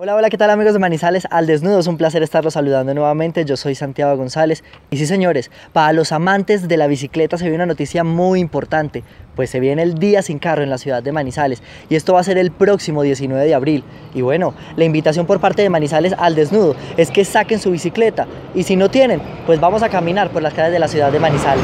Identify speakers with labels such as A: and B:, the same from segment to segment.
A: Hola, hola, ¿qué tal amigos de Manizales al Desnudo? Es un placer estarlos saludando nuevamente, yo soy Santiago González. Y sí señores, para los amantes de la bicicleta se viene una noticia muy importante, pues se viene el Día Sin Carro en la ciudad de Manizales y esto va a ser el próximo 19 de abril. Y bueno, la invitación por parte de Manizales al Desnudo es que saquen su bicicleta y si no tienen, pues vamos a caminar por las calles de la ciudad de Manizales.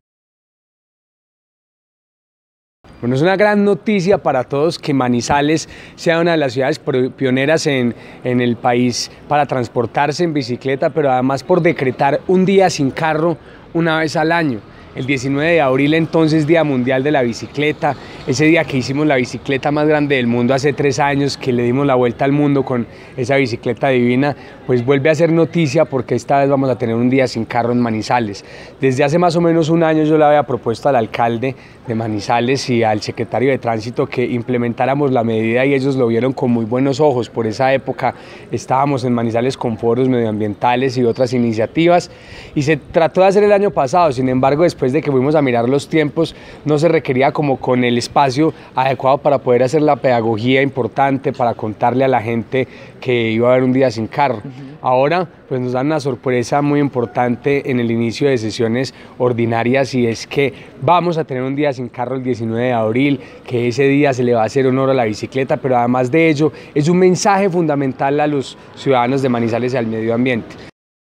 B: Bueno, es una gran noticia para todos que Manizales sea una de las ciudades pioneras en el país para transportarse en bicicleta, pero además por decretar un día sin carro una vez al año. El 19 de abril entonces, Día Mundial de la Bicicleta, ese día que hicimos la bicicleta más grande del mundo hace 3 años, que le dimos la vuelta al mundo con esa bicicleta divina, pues vuelve a ser noticia porque esta vez vamos a tener un día sin carro en Manizales. Desde hace más o menos un año yo le había propuesto al alcalde de Manizales y al secretario de Tránsito que implementáramos la medida y ellos lo vieron con muy buenos ojos. Por esa época estábamos en Manizales con foros medioambientales y otras iniciativas y se trató de hacer el año pasado, sin embargo después de que fuimos a mirar los tiempos no se requería como con el espacio adecuado para poder hacer la pedagogía importante, para contarle a la gente que iba a haber un día sin carro. Ahora pues nos dan una sorpresa muy importante en el inicio de sesiones ordinarias y es que vamos a tener un día sin carro el 19 de abril, que ese día se le va a hacer honor a la bicicleta, pero además de ello es un mensaje fundamental a los ciudadanos de Manizales y al medio ambiente.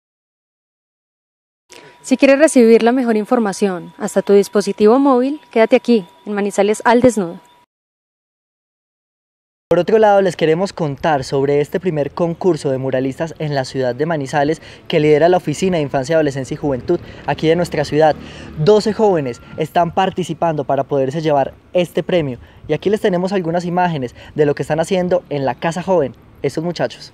C: Si quieres recibir la mejor información hasta tu dispositivo móvil, quédate aquí, en Manizales al Desnudo.
A: Por otro lado, les queremos contar sobre este primer concurso de muralistas en la ciudad de Manizales que lidera la Oficina de Infancia, Adolescencia y Juventud aquí de nuestra ciudad. 12 jóvenes están participando para poderse llevar este premio y aquí les tenemos algunas imágenes de lo que están haciendo en la Casa Joven estos muchachos.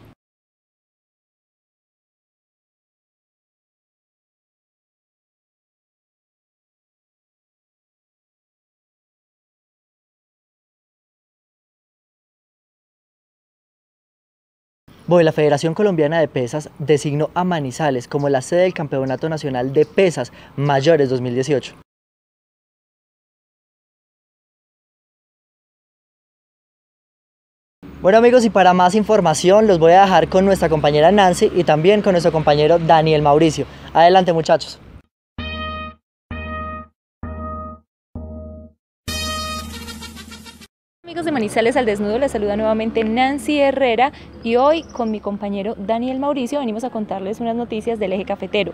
A: Bueno, la Federación Colombiana de Pesas designó a Manizales como la sede del Campeonato Nacional de Pesas Mayores 2018. Bueno amigos, y para más información los voy a dejar con nuestra compañera Nancy y también con nuestro compañero Daniel Mauricio. Adelante muchachos.
D: Amigos de Manizales al Desnudo, les saluda nuevamente Nancy Herrera y hoy con mi compañero Daniel Mauricio venimos a contarles unas noticias del eje cafetero.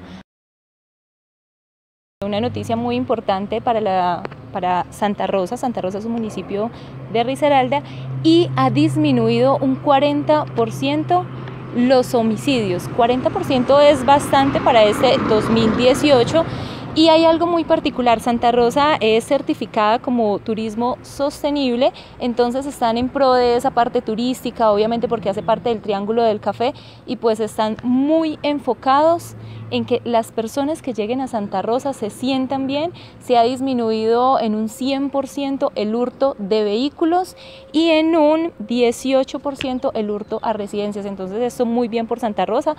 D: Una noticia muy importante para Santa Rosa. Santa Rosa es un municipio de Risaralda y ha disminuido un 40% los homicidios. 40% es bastante para este 2018. Y hay algo muy particular, Santa Rosa es certificada como turismo sostenible, entonces están en pro de esa parte turística, obviamente porque hace parte del Triángulo del Café y pues están muy enfocados en que las personas que lleguen a Santa Rosa se sientan bien. Se ha disminuido en un 100% el hurto de vehículos y en un 18% el hurto a residencias, entonces esto muy bien por Santa Rosa.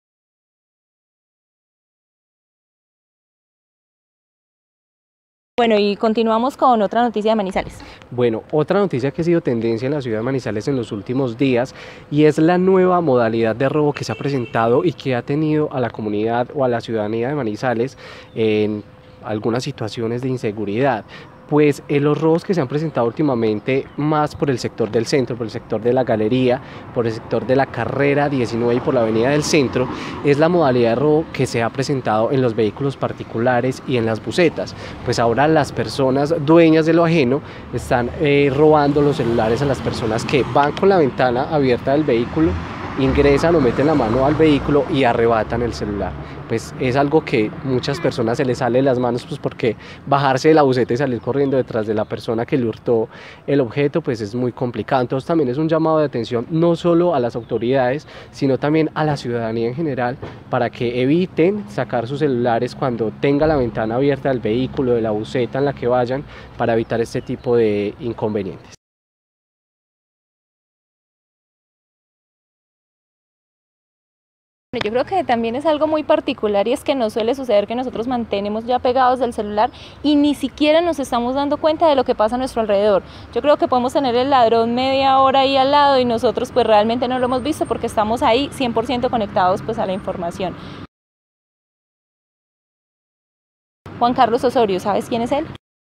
D: Bueno, y continuamos con otra noticia de Manizales.
E: Bueno, otra noticia que ha sido tendencia en la ciudad de Manizales en los últimos días y es la nueva modalidad de robo que se ha presentado y que ha tenido a la comunidad o a la ciudadanía de Manizales en algunas situaciones de inseguridad. Pues los robos que se han presentado últimamente más por el sector del centro, por el sector de la galería, por el sector de la carrera 19 y por la avenida del centro, es la modalidad de robo que se ha presentado en los vehículos particulares y en las busetas. Pues ahora las personas dueñas de lo ajeno están robando los celulares a las personas que van con la ventana abierta del vehículo, ingresan o meten la mano al vehículo y arrebatan el celular. Pues es algo que muchas personas se les sale de las manos, pues porque bajarse de la buseta y salir corriendo detrás de la persona que le hurtó el objeto pues es muy complicado. Entonces también es un llamado de atención no solo a las autoridades sino también a la ciudadanía en general para que eviten sacar sus celulares cuando tenga la ventana abierta del vehículo, de la buseta en la que vayan, para evitar este tipo de inconvenientes.
D: Yo creo que también es algo muy particular y es que nos suele suceder que nosotros mantenemos ya pegados del celular y ni siquiera nos estamos dando cuenta de lo que pasa a nuestro alrededor. Yo creo que podemos tener el ladrón media hora ahí al lado y nosotros pues realmente no lo hemos visto porque estamos ahí 100% conectados pues a la información. Juan Carlos Osorio, ¿sabes quién es él?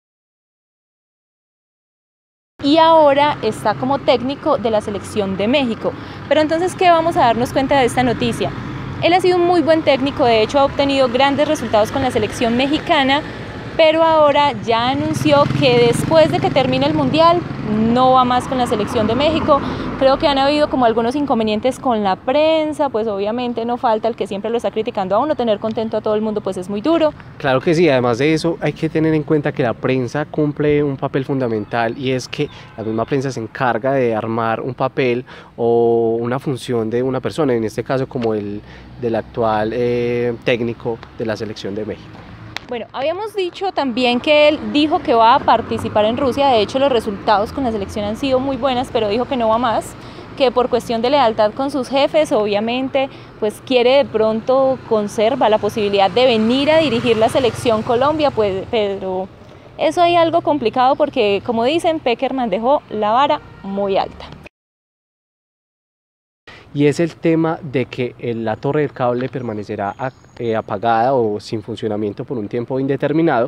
D: Y ahora está como técnico de la selección de México. Pero entonces, ¿qué vamos a darnos cuenta de esta noticia? Él ha sido un muy buen técnico, de hecho ha obtenido grandes resultados con la selección mexicana, pero ahora ya anunció que después de que termine el Mundial no va más con la selección de México. Creo que han habido como algunos inconvenientes con la prensa, pues obviamente no falta el que siempre lo está criticando a uno, tener contento a todo el mundo pues es muy duro.
E: Claro que sí, además de eso hay que tener en cuenta que la prensa cumple un papel fundamental y es que la misma prensa se encarga de armar un papel o una función de una persona, en este caso como el del actual técnico de la selección de México.
D: Bueno, habíamos dicho también que él dijo que va a participar en Rusia, de hecho los resultados con la selección han sido muy buenas, pero dijo que no va más, que por cuestión de lealtad con sus jefes, obviamente, pues quiere de pronto conserva la posibilidad de venir a dirigir la selección Colombia, pues, pero eso hay algo complicado porque, como dicen, Pekerman dejó la vara muy alta.
E: Y es el tema de que la torre del cable permanecerá apagada o sin funcionamiento por un tiempo indeterminado.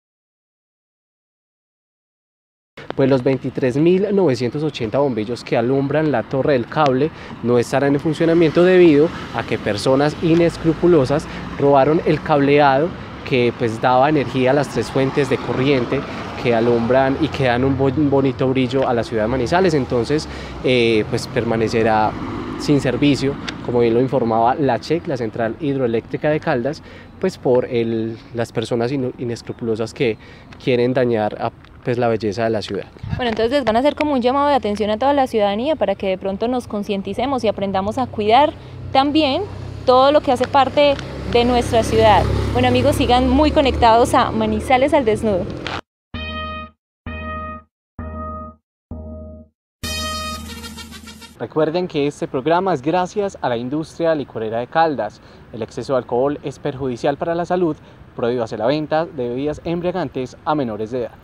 E: Pues los 23.980 bombillos que alumbran la torre del cable no estarán en funcionamiento debido a que personas inescrupulosas robaron el cableado que pues daba energía a las 3 fuentes de corriente que alumbran y que dan un bonito brillo a la ciudad de Manizales. Entonces pues permanecerá sin servicio, como bien lo informaba la CHEC, la Central Hidroeléctrica de Caldas, pues por las personas inescrupulosas que quieren dañar pues la belleza de la ciudad.
D: Bueno, entonces les van a hacer como un llamado de atención a toda la ciudadanía para que de pronto nos concienticemos y aprendamos a cuidar también todo lo que hace parte de nuestra ciudad. Bueno amigos, sigan muy conectados a Manizales al Desnudo.
E: Recuerden que este programa es gracias a la industria licorera de Caldas. El exceso de alcohol es perjudicial para la salud. Prohíbase la venta de bebidas embriagantes a menores de edad.